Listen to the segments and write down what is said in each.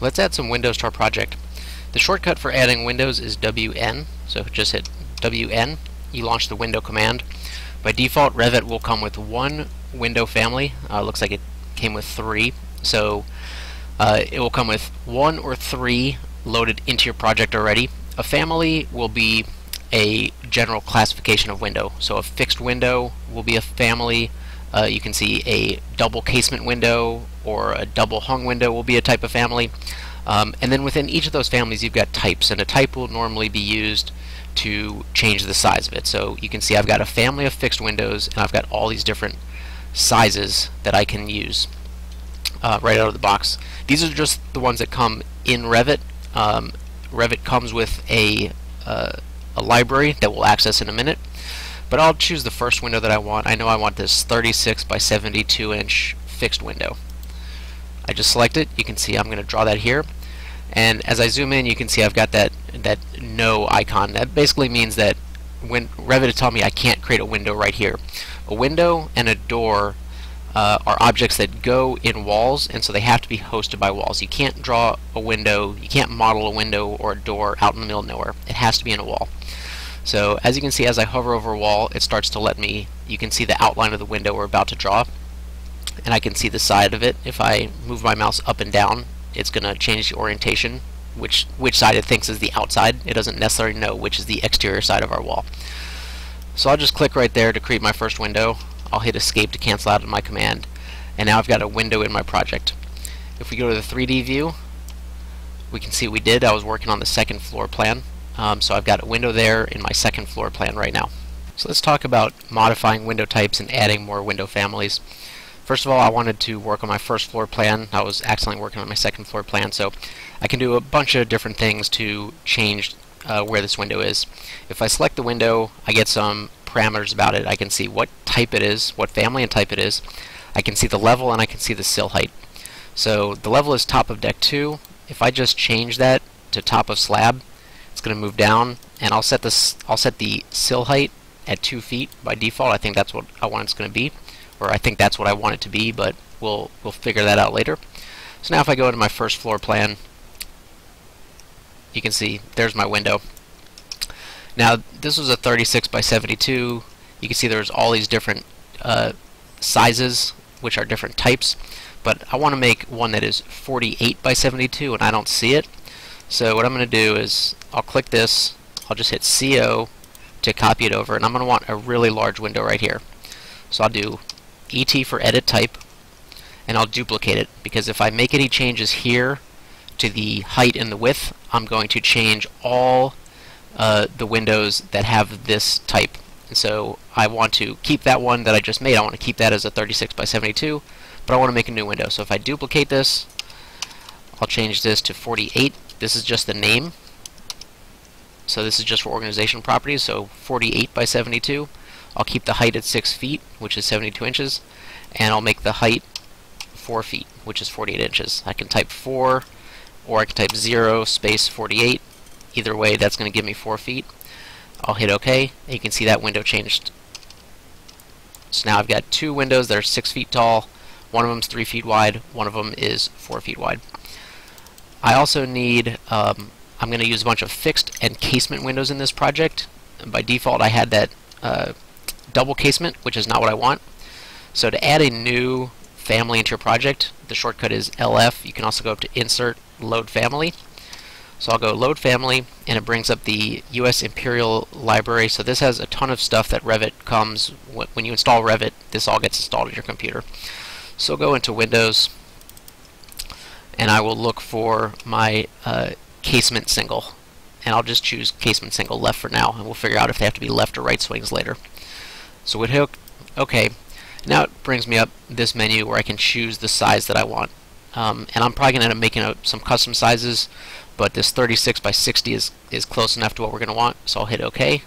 Let's add some windows to our project. The shortcut for adding windows is WN, so just hit WN, you launch the window command. By default, Revit will come with one window family. Looks like it came with 3, so it will come with 1 or 3 loaded into your project already. A family will be a general classification of window, so a fixed window will be a family. You can see a double casement window or a double hung window will be a type of family. And then within each of those families you've got types, and a type will normally be used to change the size of it. So you can see I've got a family of fixed windows, and I've got all these different sizes that I can use right out of the box. These are just the ones that come in Revit. Revit comes with a library that we'll access in a minute, but I'll choose the first window that I want. I know I want this 36 by 72 inch fixed window. I just select it. You can see I'm going to draw that here, and as I zoom in you can see I've got that no icon. That basically means that when Revit is telling me I can't create a window right here. A window and a door are objects that go in walls, and so they have to be hosted by walls. You can't draw a window, you can't model a window or a door out in the middle of nowhere. It has to be in a wall. So as you can see, as I hover over a wall, it starts to let me, you can see the outline of the window we're about to draw, and I can see the side of it. If I move my mouse up and down, it's going to change the orientation, which side it thinks is the outside. It doesn't necessarily know which is the exterior side of our wall. So I'll just click right there to create my first window. I'll hit escape to cancel out of my command, and now I've got a window in my project. If we go to the 3D view, we can see what we did. I was working on the second floor plan, so I've got a window there in my second floor plan right now. So let's talk about modifying window types and adding more window families. First of all, I wanted to work on my first floor plan. I was accidentally working on my second floor plan, so I can do a bunch of different things to change where this window is. If I select the window, I get some parameters about it. I can see what type it is, what family and type it is. I can see the level, and I can see the sill height. So the level is top of deck 2. If I just change that to top of slab, it's going to move down, and I'll set the sill height at 2 feet by default. I think that's what I want it's going to be, or I think that's what I want it to be, but we'll figure that out later. So now if I go into my first floor plan, you can see there's my window. Now this was a 36 by 72. You can see there's all these different sizes, which are different types, but I want to make one that is 48 by 72, and I don't see it. So what I'm going to do is I'll click this, I'll just hit CO to copy it over, and I'm going to want a really large window right here. So I'll do ET for edit type, and I'll duplicate it, because if I make any changes here to the height and the width, I'm going to change all the windows that have this type. And so I want to keep that one that I just made. I want to keep that as a 36 by 72, but I want to make a new window. So if I duplicate this, I'll change this to 48. This is just the name. So this is just for organization properties. So 48 by 72. I'll keep the height at 6 feet, which is 72 inches, and I'll make the height 4 feet, which is 48 inches. I can type 4, or I can type 0 space 48. Either way, that's going to give me 4 feet. I'll hit OK, and you can see that window changed. So now I've got 2 windows that are 6 feet tall. One of them is 3 feet wide. One of them is 4 feet wide. I also need, I'm going to use a bunch of fixed and casement windows in this project. And by default, I had that double casement, which is not what I want. So to add a new family into your project, the shortcut is LF. You can also go up to Insert, Load Family. So I'll go Load Family, and it brings up the US Imperial Library. So this has a ton of stuff that Revit comes, when you install Revit, this all gets installed in your computer. So I'll go into Windows, and I will look for my casement single. And I'll just choose casement single left for now, and we'll figure out if they have to be left or right swings later. So we'd hit OK. Now it brings me up this menu where I can choose the size that I want. And I'm probably going to end up making some custom sizes, but this 36 by 60 is close enough to what we're going to want, so I'll hit OK.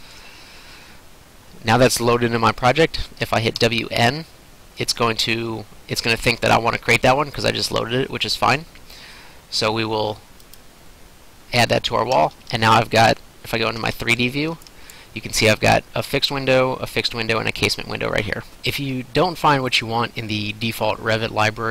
Now that's loaded into my project. If I hit WN, it's going to think that I want to create that one because I just loaded it, which is fine. So we will add that to our wall, and now I've got, if I go into my 3D view, you can see I've got a fixed window, and a casement window right here. If you don't find what you want in the default Revit library,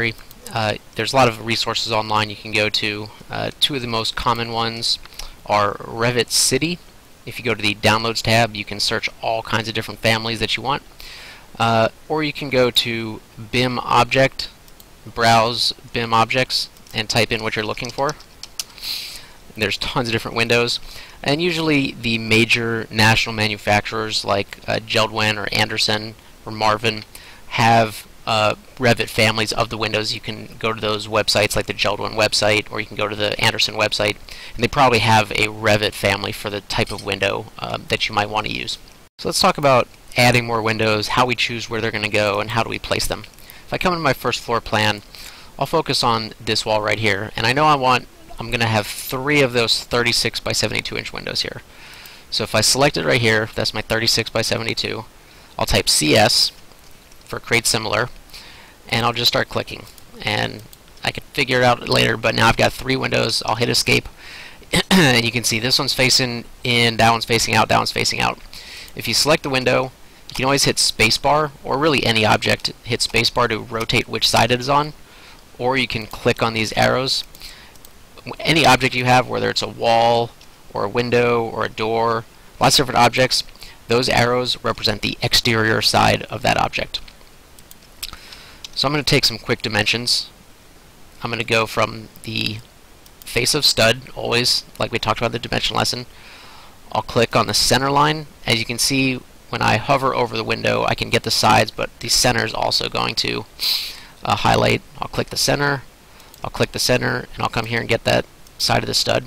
there's a lot of resources online you can go to. Two of the most common ones are Revit City. If you go to the Downloads tab, you can search all kinds of different families that you want. Or you can go to BIM Object, browse BIM Objects, and type in what you're looking for. There's tons of different windows, and usually the major national manufacturers like Geldwin or Anderson or Marvin have Revit families of the windows. You can go to those websites like the Geldwin website, or you can go to the Anderson website, and they probably have a Revit family for the type of window that you might want to use. So let's talk about adding more windows, how we choose where they're going to go, and how do we place them. If I come into my first floor plan, I'll focus on this wall right here, and I know I'm going to have 3 of those 36 by 72 inch windows here. So if I select it right here, that's my 36 by 72, I'll type CS for create similar, and I'll just start clicking, and I can figure it out later, but now I've got 3 windows. I'll hit escape and you can see this one's facing in, that one's facing out, that one's facing out. If you select the window, you can always hit spacebar, or really any object, hit spacebar to rotate which side it is on, or you can click on these arrows. Any object you have, whether it's a wall or a window or a door, lots of different objects, those arrows represent the exterior side of that object. So I'm going to take some quick dimensions. I'm going to go from the face of stud, always like we talked about in the dimension lesson. I'll click on the center line. As you can see, when I hover over the window, I can get the sides, but the center is also going to highlight. I'll click the center, I'll click the center, and I'll come here and get that side of the stud.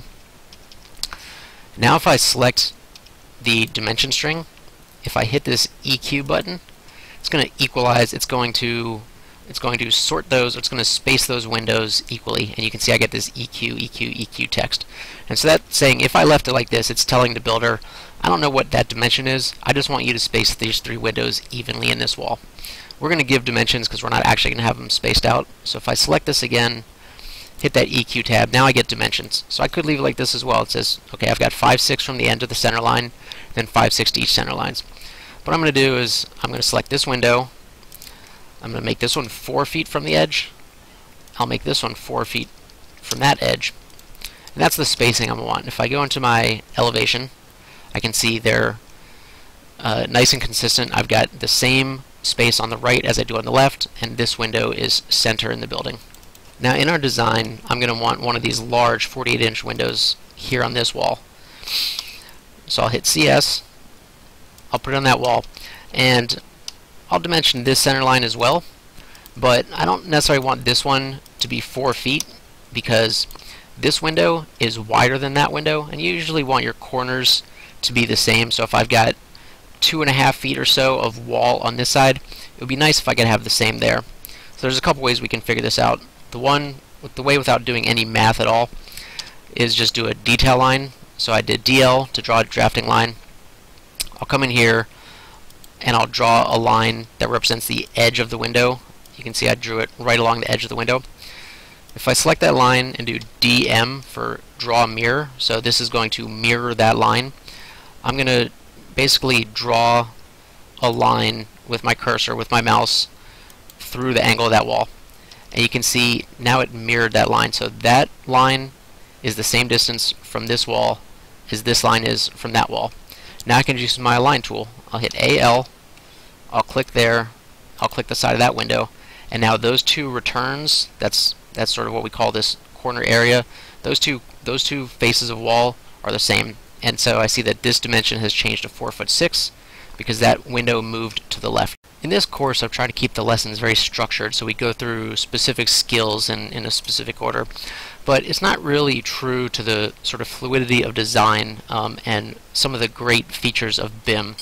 Now if I select the dimension string, if I hit this EQ button, it's going to equalize, it's going to sort those, it's going to space those windows equally, and you can see I get this EQ, EQ, EQ text. And so that's saying if I left it like this, it's telling the builder, I don't know what that dimension is, I just want you to space these 3 windows evenly in this wall. We're going to give dimensions because we're not actually going to have them spaced out. So if I select this again, hit that EQ tab, now I get dimensions. So I could leave it like this as well. It says, okay, I've got 5, 6 from the end to the center line, then 5, 6 to each center lines. What I'm going to do is I'm going to select this window. I'm going to make this one 4 feet from the edge. I'll make this one 4 feet from that edge. And that's the spacing I want. If I go into my elevation, I can see they're nice and consistent. I've got the same space on the right as I do on the left, and this window is center in the building. Now in our design, I'm going to want one of these large 48-inch windows here on this wall. So I'll hit CS, I'll put it on that wall, and I'll dimension this center line as well, but I don't necessarily want this one to be 4 feet because this window is wider than that window, and you usually want your corners to be the same. So if I've got 2.5 feet or so of wall on this side, it would be nice if I could have the same there. So there's a couple ways we can figure this out. The way without doing any math at all is just do a detail line. So I did DL to draw a drafting line. I'll come in here and I'll draw a line that represents the edge of the window. You can see I drew it right along the edge of the window. If I select that line and do DM for draw mirror, so this is going to mirror that line, I'm going to basically draw a line with my cursor, with my mouse, through the angle of that wall. And you can see now it mirrored that line. So that line is the same distance from this wall as this line is from that wall. Now I can use my align tool. I'll hit AL, I'll click there, I'll click the side of that window, and now those 2 returns, that's sort of what we call this corner area, those two faces of wall are the same. And so I see that this dimension has changed to 4'6" because that window moved to the left. In this course, I've tried to keep the lessons very structured, so we go through specific skills in a specific order. But it's not really true to the sort of fluidity of design and some of the great features of BIM.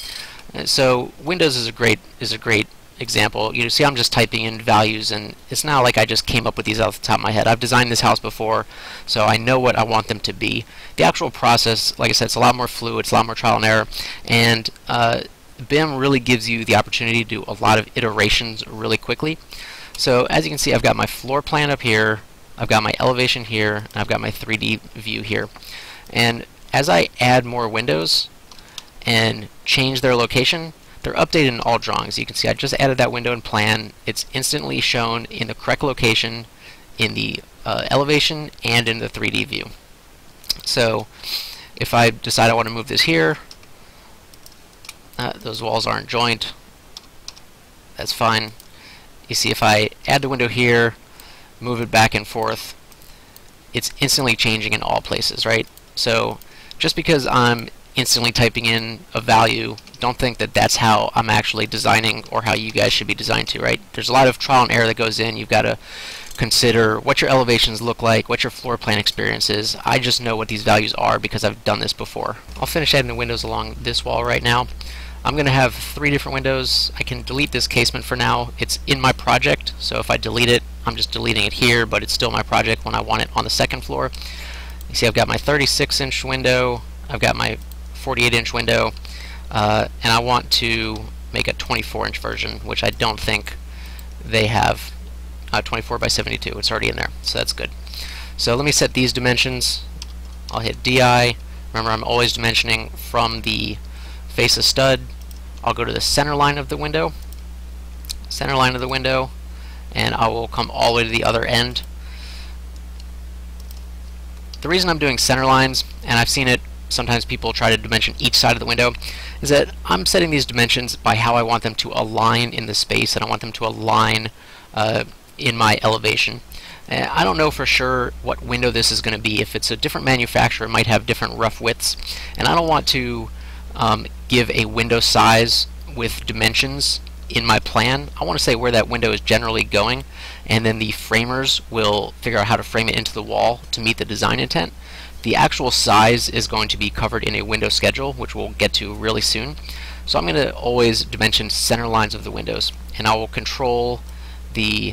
So Windows is a great example. You see I'm just typing in values, and it's not like I just came up with these off the top of my head. I've designed this house before, so I know what I want them to be. The actual process, like I said, it's a lot more fluid, it's a lot more trial and error, and BIM really gives you the opportunity to do a lot of iterations really quickly. So as you can see, I've got my floor plan up here, I've got my elevation here, and I've got my 3D view here. And as I add more windows and change their location, they're updated in all drawings. You can see I just added that window in plan. It's instantly shown in the correct location, in the elevation and in the 3D view. So if I decide I want to move this here, those walls aren't joined. That's fine. You see, if I add the window here, move it back and forth, it's instantly changing in all places, right? So just because I'm instantly typing in a value, don't think that that's how I'm actually designing or how you guys should be designed to, right? There's a lot of trial and error that goes in. You've got to consider what your elevations look like, what your floor plan experience is. I just know what these values are because I've done this before. I'll finish adding the windows along this wall right now. I'm going to have 3 different windows. I can delete this casement for now. It's in my project, so if I delete it, I'm just deleting it here, but it's still my project when I want it on the second floor. You see I've got my 36-inch window, I've got my 48-inch window, and I want to make a 24-inch version, which I don't think they have. 24 by 72, it's already in there, so that's good. So let me set these dimensions. I'll hit DI. Remember, I'm always dimensioning from the face of stud. I'll go to the center line of the window, and I will come all the way to the other end. The reason I'm doing center lines, and I've seen it, sometimes people try to dimension each side of the window, is that I'm setting these dimensions by how I want them to align in the space, and I want them to align in my elevation. I don't know for sure what window this is going to be. If it's a different manufacturer, it might have different rough widths, and I don't want to give a window size with dimensions in my plan. I want to say where that window is generally going, and then the framers will figure out how to frame it into the wall to meet the design intent. The actual size is going to be covered in a window schedule, which we'll get to really soon. So I'm going to always dimension center lines of the windows, and I will control the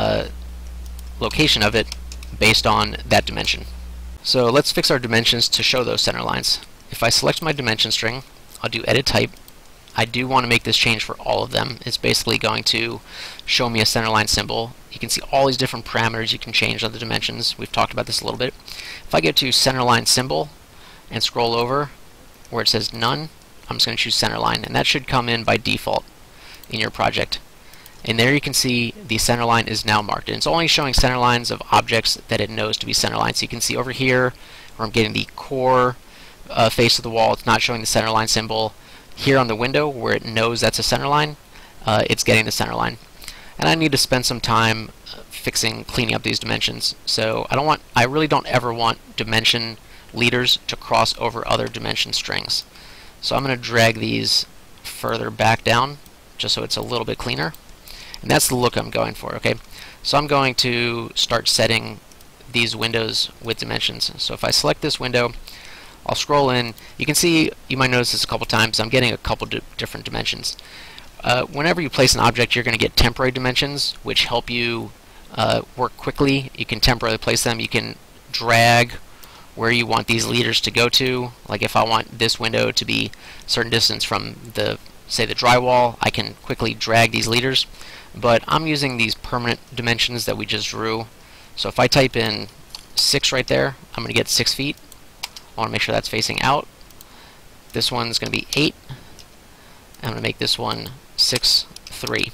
location of it based on that dimension. So let's fix our dimensions to show those center lines. If I select my dimension string, I'll do edit type. I do want to make this change for all of them. It's basically going to show me a centerline symbol. You can see all these different parameters you can change on the dimensions. We've talked about this a little bit. If I get to centerline symbol and scroll over where it says none, I'm just going to choose centerline, and that should come in by default in your project. And there you can see the centerline is now marked, and it's only showing centerlines of objects that it knows to be centerlines. So you can see over here where I'm getting the core face of the wall, it's not showing the centerline symbol. Here on the window where it knows that's a centerline, it's getting the centerline. And I need to spend some time cleaning up these dimensions. So I really don't ever want dimension leaders to cross over other dimension strings. So I'm going to drag these further back down just so it's a little bit cleaner. And that's the look I'm going for, okay? So I'm going to start setting these windows with dimensions. So if I select this window, I'll scroll in. You can see, you might notice this a couple times, I'm getting a couple different dimensions. Whenever you place an object, you're going to get temporary dimensions, which help you work quickly. You can temporarily place them. You can drag where you want these leaders to go to. Like if I want this window to be a certain distance from say the drywall, I can quickly drag these leaders. But I'm using these permanent dimensions that we just drew. So if I type in 6 right there, I'm going to get 6 feet. I want to make sure that's facing out. This one's going to be 8. I'm going to make this one 6, 3.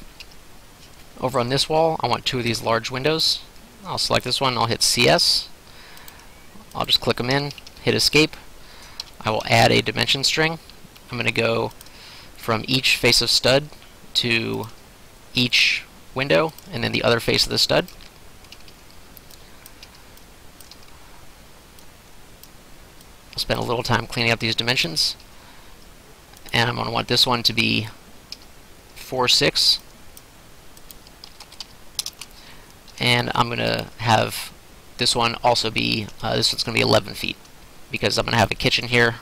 Over on this wall, I want 2 of these large windows. I'll select this one, I'll hit CS. I'll just click them in, hit escape. I will add a dimension string. I'm going to go from each face of stud to each window, and then the other face of the stud. I'll spend a little time cleaning up these dimensions, and I'm going to want this one to be 4, 6, and I'm going to have this one also be this one's going to be 11 feet because I'm going to have a kitchen here.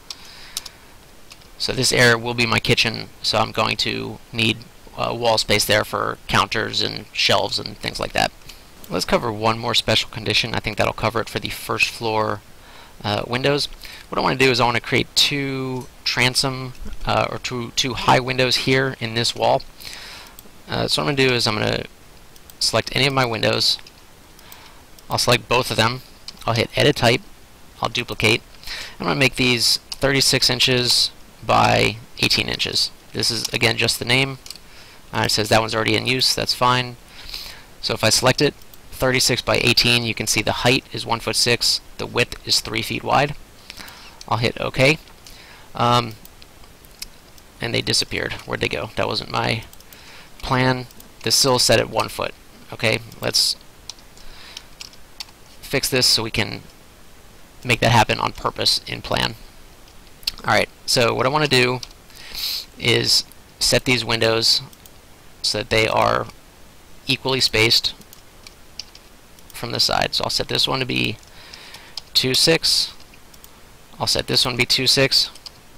So this area will be my kitchen, so I'm going to need wall space there for counters and shelves and things like that. Let's cover one more special condition. I think that'll cover it for the first floor windows. What I want to do is I want to create 2 transom or two high windows here in this wall. So what I'm going to do is I'm going to select any of my windows. I'll select both of them. I'll hit edit type. I'll duplicate. I'm going to make these 36 inches by 18 inches. This is again just the name. It says that one's already in use. That's fine. So if I select it, 36 by 18, you can see the height is 1'6", the width is 3 feet wide. I'll hit OK. And they disappeared. Where'd they go? That wasn't my plan. The sill is set at 1 foot. Okay, let's fix this so we can make that happen on purpose in plan. Alright, so what I want to do is set these windows so that they are equally spaced from the side. So I'll set this one to be 2.6. I'll set this one to be 2.6.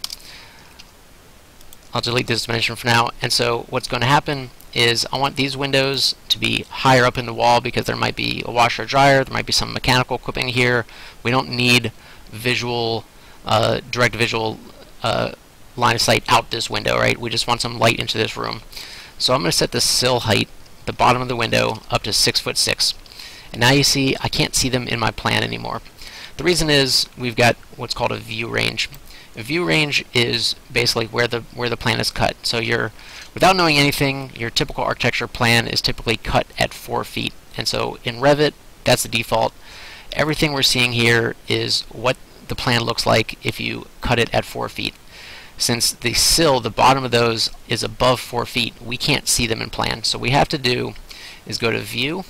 I'll delete this dimension for now. And so what's going to happen is I want these windows to be higher up in the wall because there might be a washer or dryer, there might be some mechanical equipment here. We don't need visual, direct visual line of sight out this window, right? We just want some light into this room. So I'm going to set the sill height, the bottom of the window, up to 6'6". And now you see I can't see them in my plan anymore. The reason is we've got what's called a view range. A view range is basically where the plan is cut. So without knowing anything, your typical architecture plan is typically cut at 4 feet. And so in Revit, that's the default. Everything we're seeing here is what the plan looks like if you cut it at 4 feet. Since the sill, the bottom of those, is above 4 feet, we can't see them in plan. So what we have to do is go to View,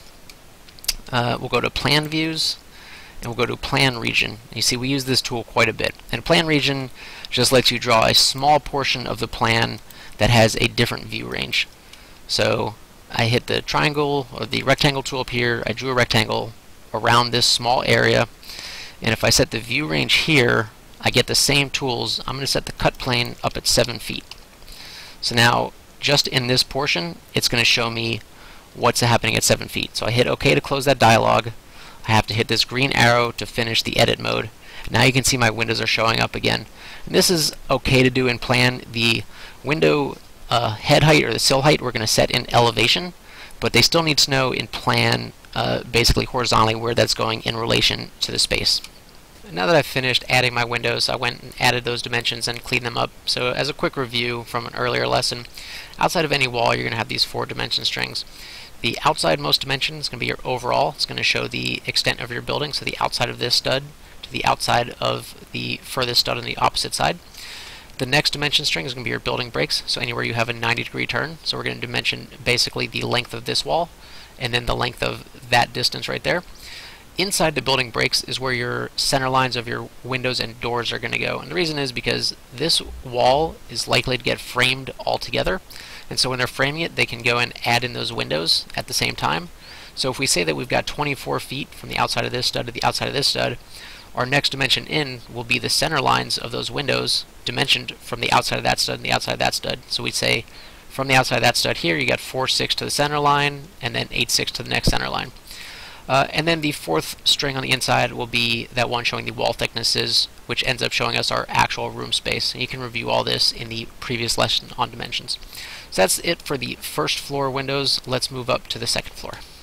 we'll go to Plan Views, and we'll go to Plan Region. You see we use this tool quite a bit. And Plan Region just lets you draw a small portion of the plan that has a different view range. So I hit the triangle or the rectangle tool up here, I drew a rectangle around this small area, and if I set the view range here, I get the same tools. I'm going to set the cut plane up at 7 feet. So now just in this portion it's going to show me what's happening at 7 feet. So I hit OK to close that dialog. I have to hit this green arrow to finish the edit mode. Now you can see my windows are showing up again. And this is okay to do in plan. The window head height or the sill height we're going to set in elevation, but they still need to know in plan basically horizontally where that's going in relation to the space. Now that I've finished adding my windows, I went and added those dimensions and cleaned them up. So as a quick review from an earlier lesson, outside of any wall you're going to have these 4 dimension strings. The outsidemost dimension is going to be your overall. It's going to show the extent of your building, so the outside of this stud to the outside of the furthest stud on the opposite side. The next dimension string is going to be your building breaks, so anywhere you have a 90-degree turn. So we're going to dimension basically the length of this wall and then the length of that distance right there. Inside the building breaks is where your center lines of your windows and doors are going to go. And the reason is because this wall is likely to get framed all together. And so when they're framing it, they can go and add in those windows at the same time. So if we say that we've got 24 feet from the outside of this stud to the outside of this stud, our next dimension in will be the center lines of those windows dimensioned from the outside of that stud and the outside of that stud. So we'd say from the outside of that stud here, you got 4.6 to the center line and then 8.6 to the next center line. And then the 4th string on the inside will be that one showing the wall thicknesses, which ends up showing us our actual room space. And you can review all this in the previous lesson on dimensions. So that's it for the first floor windows. Let's move up to the second floor.